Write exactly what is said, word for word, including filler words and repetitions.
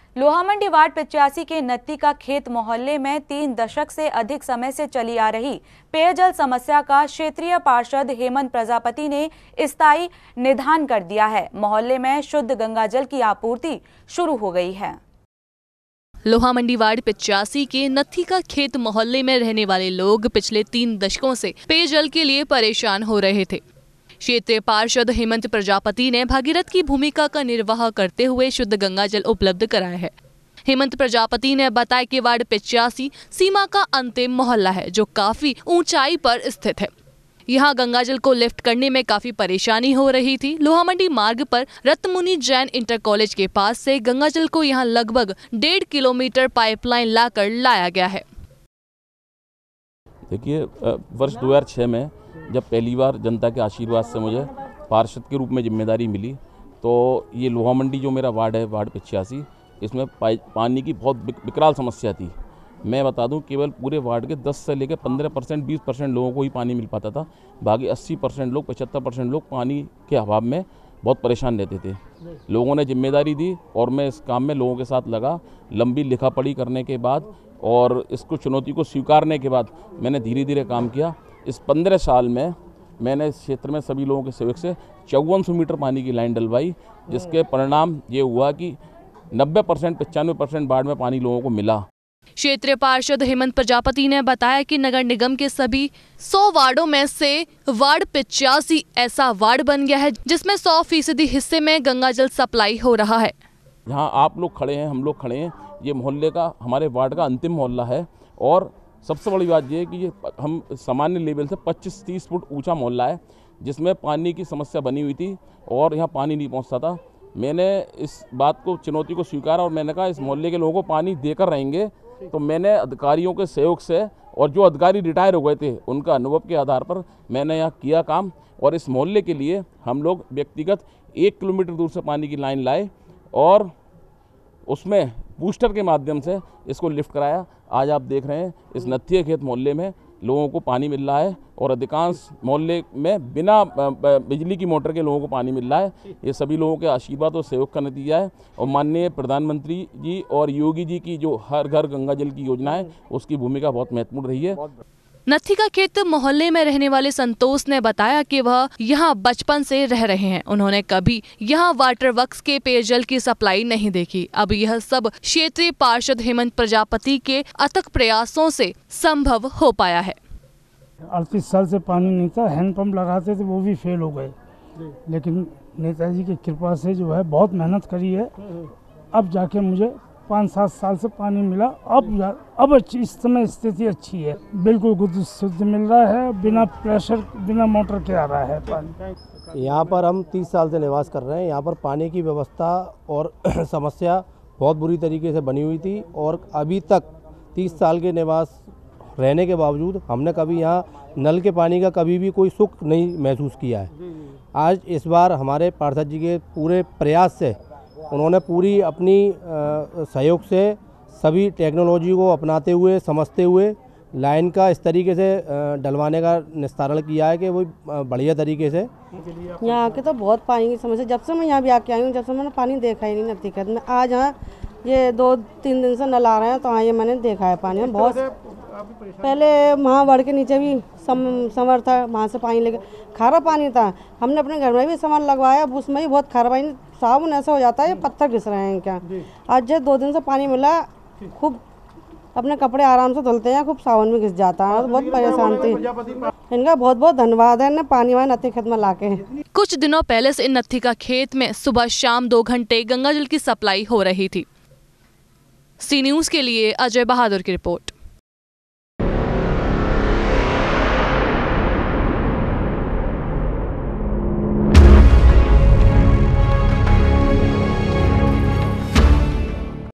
Lohamandi ward पचासी के नत्ती का खेत मोहल्ले में तीन दशक से अधिक समय से चली आ रही पेयजल समस्या का क्षेत्रीय पार्षद हेमंत प्रजापति ने स्थायी निदान कर दिया है। मोहल्ले में शुद्ध गंगाजल की आपूर्ति शुरू हो गई है। लोहामंडी वार्ड पचासी के नत्थी का खेत मोहल्ले में रहने वाले लोग पिछले तीन दशकों से पेयजल के लिए परेशान हो रहे थे। क्षेत्रीय पार्षद हेमंत प्रजापति ने भागीरथ की भूमिका का निर्वाह करते हुए शुद्ध गंगाजल उपलब्ध कराया है। हेमंत प्रजापति ने बताया कि वार्ड पचासी सीमा का अंतिम मोहल्ला है जो काफी ऊंचाई पर स्थित है। यहाँ गंगाजल को लिफ्ट करने में काफी परेशानी हो रही थी। लोहामंडी मार्ग पर रत्नमुनि जैन इंटर कॉलेज के पास से गंगाजल को यहाँ लगभग डेढ़ किलोमीटर पाइपलाइन लाकर लाया गया है। देखिए, वर्ष दो हज़ार छह में जब पहली बार जनता के आशीर्वाद से मुझे पार्षद के रूप में जिम्मेदारी मिली, तो ये लोहामंडी जो मेरा वार्ड है, वार्ड पचासी, इसमें पानी की बहुत विकराल समस्या थी। मैं बता दूं, केवल पूरे वार्ड के दस से लेकर पंद्रह परसेंट बीस परसेंट लोगों को ही पानी मिल पाता था। बाकी अस्सी परसेंट लोग पचहत्तर परसेंट लोग पानी के अभाव में बहुत परेशान रहते थे। लोगों ने जिम्मेदारी दी और मैं इस काम में लोगों के साथ लगा। लंबी लिखा पढ़ी करने के बाद और इसको चुनौती को स्वीकारने के बाद मैंने धीरे धीरे काम किया। इस पंद्रह साल में मैंने इस क्षेत्र में सभी लोगों के सहयोग से चौवन सौ मीटर पानी की लाइन डलवाई, जिसके परिणाम ये हुआ कि नब्बे परसेंट पचानवे परसेंट वार्ड में पानी लोगों को मिला। क्षेत्रीय पार्षद हेमंत प्रजापति ने बताया कि नगर निगम के सभी सौ वार्डों में से वार्ड पचासी ऐसा वार्ड बन गया है जिसमें सौ फीसदी हिस्से में गंगाजल सप्लाई हो रहा है। यहाँ आप लोग खड़े हैं, हम लोग खड़े हैं, ये मोहल्ले का, हमारे वार्ड का अंतिम मोहल्ला है। और सबसे बड़ी बात ये है कि ये हम सामान्य लेवल से पच्चीस तीस फुट ऊंचा मोहल्ला है, जिसमें पानी की समस्या बनी हुई थी और यहाँ पानी नहीं पहुँचता था। मैंने इस बात को, चुनौती को स्वीकारा और मैंने कहा इस मोहल्ले के लोगों को पानी देकर रहेंगे। तो मैंने अधिकारियों के सहयोग से और जो अधिकारी रिटायर हो गए थे उनका अनुभव के आधार पर मैंने यहाँ किया काम। और इस मोहल्ले के लिए हम लोग व्यक्तिगत एक किलोमीटर दूर से पानी की लाइन लाए और उसमें बूस्टर के माध्यम से इसको लिफ्ट कराया। आज आप देख रहे हैं इस नत्थी खेत मोहल्ले में लोगों को पानी मिल रहा है और अधिकांश मोहल्ले में बिना बिजली की मोटर के लोगों को पानी मिल रहा है। ये सभी लोगों के आशीर्वाद और सहयोग का नतीजा है। और माननीय प्रधानमंत्री जी और योगी जी की जो हर घर गंगा जल की योजना है, उसकी भूमिका बहुत महत्वपूर्ण रही है। नत्थी का खेत मोहल्ले में रहने वाले संतोष ने बताया कि वह यहाँ बचपन से रह रहे हैं। उन्होंने कभी यहाँ वाटर वर्क्स के पेयजल की सप्लाई नहीं देखी। अब यह सब क्षेत्रीय पार्षद हेमंत प्रजापति के अथक प्रयासों से संभव हो पाया है। अड़तीस साल से पानी नहीं था, हैंडपंप लगाते थे वो भी फेल हो गए, लेकिन नेताजी की कृपा से जो है बहुत मेहनत करी है, अब जाके मुझे पाँच सात साल से पानी मिला। अब अब अच्छी, इस समय स्थिति अच्छी है, बिल्कुल शुद्ध मिल रहा है, बिना प्रेशर बिना मोटर के आ रहा है पानी। यहाँ पर हम तीस साल से निवास कर रहे हैं। यहाँ पर पानी की व्यवस्था और समस्या बहुत बुरी तरीके से बनी हुई थी और अभी तक तीस साल के निवास रहने के बावजूद हमने कभी यहाँ नल के पानी का कभी भी कोई सुख नहीं महसूस किया है। आज इस बार हमारे पार्षद जी के पूरे प्रयास से उन्होंने पूरी अपनी सहयोग से सभी टेक्नोलॉजी को अपनाते हुए, समझते हुए लाइन का इस तरीके से डलवाने का निस्तारण किया है कि वो बढ़िया तरीके से। यहाँ के तो बहुत पानी की समस्या, जब से मैं यहाँ भी आके आई हूँ, जब से मैंने पानी देखा ही नहीं नत्थी खेत में। आज यहाँ ये दो तीन दिन से नल आ रहे हैं, तो हाँ ये मैंने देखा है पानी में बहुत। पहले वहाँ बढ़ के नीचे भी सम समर था, वहाँ से पानी लेके खारा पानी था। हमने अपने घर में भी सामान लगवाया, उसमें भी बहुत खारा पानी, साबुन ऐसा हो जाता है पत्थर घिस रहे हैं क्या। आज जो दो दिन से पानी मिला, खूब अपने कपड़े आराम से धुलते हैं, खूब साबुन भी घिस जाता है, तो बहुत परेशान थी। इनका बहुत बहुत धन्यवाद है, पानी वहाँ नत्थी खेत में लाके। कुछ दिनों पहले से इन नत्थी का खेत में सुबह शाम दो घंटे गंगाजल की सप्लाई हो रही थी। सी न्यूज़ के लिए अजय बहादुर की रिपोर्ट।